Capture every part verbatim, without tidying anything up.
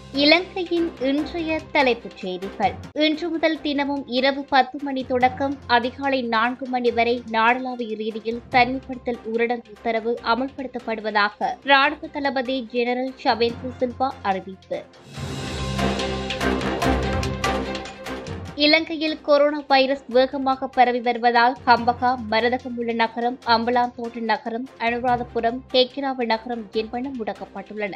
இலங்கையின் இன்றைய தலைப்புச் செய்திகள். இன்று முதல் தினமும் இரவு பத்து மணி தொடக்கம் அதிகாலை நான்கு மணி வரை நாடளாவிய ரீதியில் தனிமைப்படுத்தல் ஊரடங்கு உத்தரவு அமல்படுத்தப்படுவதாக ராணுவ தளபதி ஜெனரல் ஷவேந்திர சில்வா அறிவிப்பு. இலங்கையில் கொரோனா வைரஸ் வேகமாக பரவி வருவதால் கம்பகா, மரதகமுள்ள நகரம், அம்பலாந்தோட்ட நகரம், அனுராதபுரம், கேக்கிராவ நகரம் என்பன முடக்கப்பட்டுள்ளன.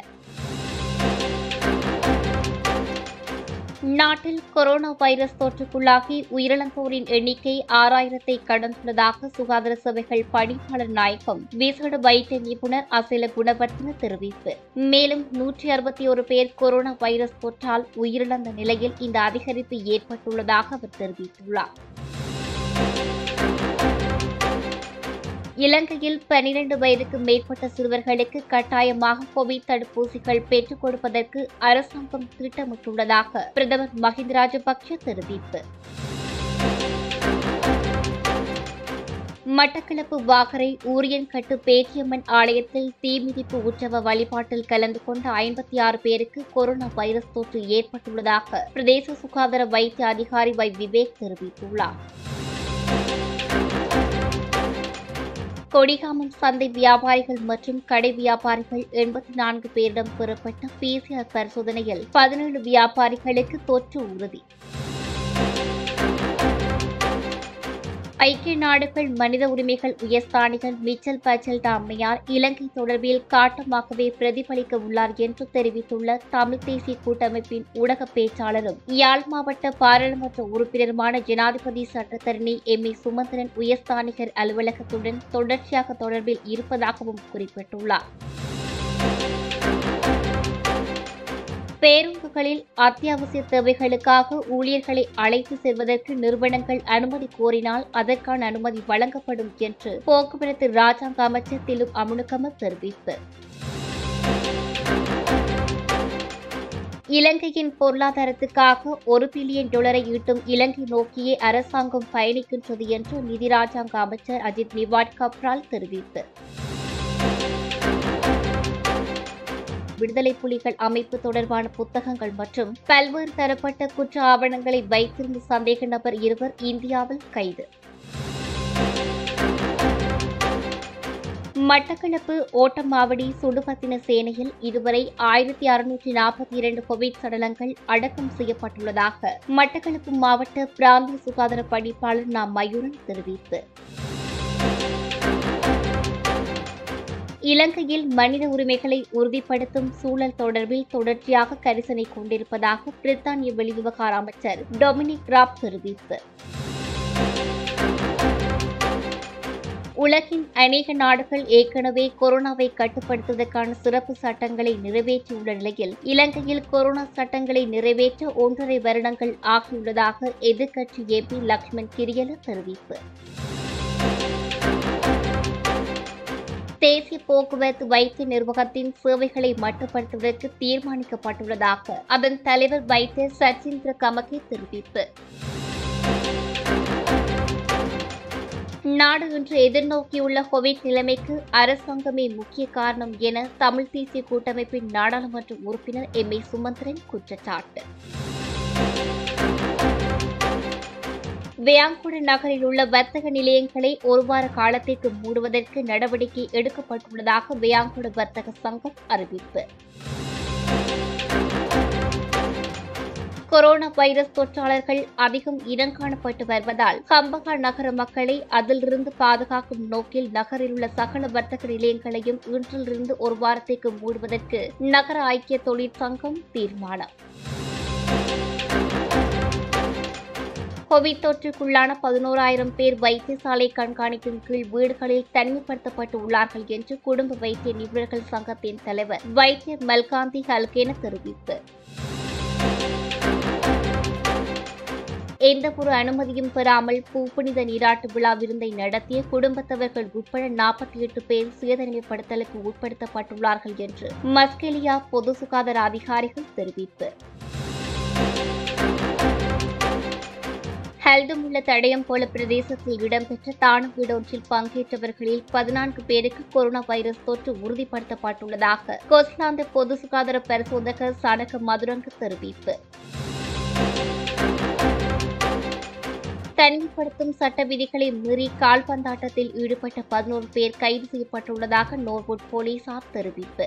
நாட்டில் கொரோனா வைரஸ் தொற்றுக்குள்ளாகி உயிரிழந்தோரின் எண்ணிக்கை ஆறாயிரத்தை கடந்துள்ளதாக சுகாதார சேவைகள் பணிப்பாளர் நாயகம் விசேட வைத்திய நிபுணர் அசேல குணவர்த்தன தெரிவிப்பு. மேலும் நூற்றி அறுபத்தி ஒரு பேர் கொரோனா வைரஸ் தொற்றால் உயிரிழந்த நிலையில் இந்த அதிகரிப்பு ஏற்பட்டுள்ளதாக அவர் தெரிவித்துள்ளார். இலங்கையில் பனிரண்டு வயதுக்கு மேற்பட்ட சிறுவர்களுக்கு கட்டாயமாக கோவிட் தடுப்பூசிகள் பெற்றுக் கொடுப்பதற்கு அரசாங்கம் திட்டமிட்டுள்ளதாக பிரதமர் மஹிந்த ராஜபக்ஷ தெரிவிப்பு. மட்டக்களப்பு வாகரை ஊரியன்கட்டு பேச்சியம்மன் ஆலயத்தில் தீமிதிப்பு உற்சவ வழிபாட்டில் கலந்து கொண்ட ஐம்பத்தி ஆறு பேருக்கு கொரோனா வைரஸ் தொற்று ஏற்பட்டுள்ளதாக பிரதேச சுகாதார வைத்திய அதிகாரி வை விவேக் தெரிவித்துள்ளார். கொடிகாமம் சந்தை வியாபாரிகள் மற்றும் கடை வியாபாரிகள் எண்பத்தி நான்கு பேரிடம் பெறப்பட்ட பிசிஆர் பரிசோதனையில் பதினேழு வியாபாரிகளுக்கு தொற்று உறுதி. ஐக்கிய நாடுகள் மனித உரிமைகள் உயர்ஸ்தானிகள் மிச்சல் பச்சல்டா அம்மையார் இலங்கை தொடர்பில் காட்டமாகவே பிரதிபலிக்க உள்ளார் என்று தெரிவித்துள்ள தமிழ் தேசிய கூட்டமைப்பின் ஊடக பேச்சாளரும் யாழ் மாவட்ட பாராளுமன்ற உறுப்பினருமான ஜனாதிபதி சட்டத்தரணி எம் ஏ சுமந்திரன் உயர்ஸ்தானிகர் அலுவலகத்துடன் தொடர்ச்சியாக தொடர்பில் இருப்பதாகவும் குறிப்பிட்டுள்ளார். பேருந்துகளில் அத்தியாவசிய தேவைகளுக்காக ஊழியர்களை அழைத்து செல்வதற்கு நிறுவனங்கள் அனுமதி கோரினால் அதற்கான அனுமதி வழங்கப்படும் என்று போக்குவரத்து ராஜாங்க அமைச்சர் திலு அமுனுகம தெரிவிப்பு. இலங்கையின் பொருளாதாரத்துக்காக ஒரு பில்லியன் டாலரை ஈட்டும் இலங்கை நோக்கியே அரசாங்கம் பயணிக்கின்றது என்று நிதி ராஜாங்க அமைச்சர் அஜித் நிவாட் கப்ரால் தெரிவிப்பு. விடுதலை புலிகள் அமைப்பு தொடர்பான புத்தகங்கள் மற்றும் பல்வேறு தரப்பட்ட குற்ற ஆவணங்களை வைத்திருந்த சந்தேக நபர் இருவர் இந்தியாவில் கைது. மட்டக்களப்பு ஓட்டமாவடி சுடுபத்தின சேனையில் இதுவரை ஆயிரத்தி அறுநூற்றி நாற்பத்தி இரண்டு கோவிட் சடலங்கள் அடக்கம் செய்யப்பட்டுள்ளதாக மட்டக்களப்பு மாவட்ட பிராந்திய சுகாதார பணிப்பாளர் நா மயூரன் தெரிவிப்பு. இலங்கையில் மனித உரிமைகளை உறுதிப்படுத்தும் சூழல் தொடர்பில் தொடர்ச்சியாக கரிசனை கொண்டிருப்பதாக பிரித்தானிய வெளிவிவகார அமைச்சர் டொமினிக் ராப் தெரிவிப்பு. உலகின் அநேக நாடுகள் ஏற்கனவே கொரோனாவை கட்டுப்படுத்துவதற்கான சிறப்பு சட்டங்களை நிறைவேற்றியுள்ள நிலையில் இலங்கையில் கொரோனா சட்டங்களை நிறைவேற்ற ஒன்றரை வருடங்கள் ஆகியுள்ளதாக எதிர்க்கட்சி எம்பி லக்ஷ்மன் கிரியல தெரிவிப்பு. தேசிய போக்குவரத்து வைத்திய நிர்வாகத்தின் சேவைகளை மட்டுப்படுத்துவதற்கு தீர்மானிக்கப்பட்டுள்ளதாக அதன் தலைவர் வைத்தியர் சச்சிந்திர கமகே தெரிவிப்பு. நாடு இன்று எதிர்நோக்கியுள்ள கோவிட் நிலைமைக்கு அரசாங்கமே முக்கிய காரணம் என தமிழ் தேசிய கூட்டமைப்பின் நாடாளுமன்ற உறுப்பினர் எம் ஏ சுமந்திரன் குற்றச்சாட்டு. வியாங்குட நகரில் உள்ள வர்த்தக நிலையங்களை ஒரு வார காலத்திற்கு மூடுவதற்கு நடவடிக்கை எடுக்கப்பட்டுள்ளதாக வியாங்குட வர்த்தக சங்கம் அறிவிப்பு. கொரோனா வைரஸ் தொற்றாளர்கள் அதிகம் இனங்காணப்பட்டு வருவதால் கம்பகா நகர மக்களை அதிலிருந்து பாதுகாக்கும் நோக்கில் நகரில் உள்ள சகல வர்த்தக நிலையங்களையும் இன்றிலிருந்து ஒரு வாரத்திற்கு மூடுவதற்கு நகர ஐக்கிய தொழிற்சங்கம் தீர்மானம். கோவிட் தொற்றுக்குள்ளான பதினோராயிரம் பேர் வைத்தியசாலை கண்காணிப்பின் கீழ் வீடுகளில் தனிமைப்படுத்தப்பட்டு உள்ளார்கள் என்று குடும்ப வைத்திய நிபுணர்கள் சங்கத்தின் தலைவர் வைத்தியர் மல்காந்தி ஹல்கேன தெரிவிப்பு. எந்தவொரு அனுமதியும் பெறாமல் பூப்புனித நீராட்டு விழா விருந்தை நடத்திய குடும்பத்தவர்கள் உட்பட நாற்பத்தி எட்டு பேர் சுயதனிமைப்படுத்தலுக்கு உட்படுத்தப்பட்டுள்ளார்கள் என்று மஸ்கெலியா பொது சுகாதார அதிகாரிகள் தெரிவிப்பு. கல்துமுள்ள தடயம்போல பிரதேசத்தில் இடம்பெற்ற தான வீடொன்றில் பங்கேற்றவர்களில் பதினான்கு பேருக்கு கொரோனா வைரஸ் தொற்று உறுதிப்படுத்தப்பட்டுள்ளதாக கொஸ்லாந்த பொது சுகாதார பரிசோதகர் சனக மதுரங்க தெரிவிப்பு. தனிமைப்படுத்தும் சட்ட விதிகளை மீறி கால்பந்தாட்டத்தில் ஈடுபட்ட பதினோரு பேர் கைது செய்யப்பட்டுள்ளதாக நோர்வுட் போலீசார் தெரிவிப்பு.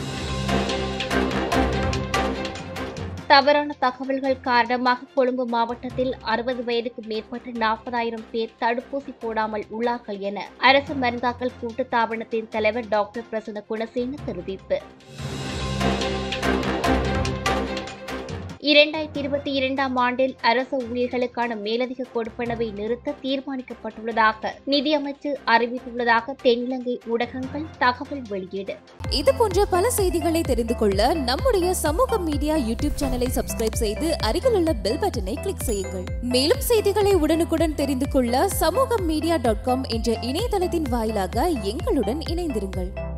தவறான தகவல்கள் காரணமாக கொழும்பு மாவட்டத்தில் அறுபது வயதுக்கு மேற்பட்ட நாற்பதாயிரம் பேர் தடுப்பூசி போடாமல் உள்ளார்கள் என அரசு மருந்தாக்கல் கூட்டுத்தாபனத்தின் தலைவர் டாக்டர் பிரசன்ன குணசேன தெரிவிப்பு. இரண்டாயிரத்தி இருபத்தி இரண்டாம் ஆண்டில் அரசு ஊழியர்களுக்கான மேலதிக கொடுப்பனவை நிறுத்த தீர்மானிக்கப்பட்டுள்ளதாக நிதியமைச்சு அறிவித்துள்ளதாக தென்னிலங்கை ஊடகங்கள் தகவல் வெளியீடு. இது போன்ற பல செய்திகளை தெரிந்து கொள்ள நம்முடைய சமூகம் மீடியா யூடியூப் சேனலை சப்ஸ்கிரைப் செய்து அருகிலுள்ள பெல் பட்டனை கிளிக் செய்யுங்கள். மேலும் செய்திகளை உடனுக்குடன் தெரிந்து கொள்ள சமூகம் மீடியா டாட் காம் என்ற இணையதளத்தின் வாயிலாக எங்களுடன் இணைந்திருங்கள்.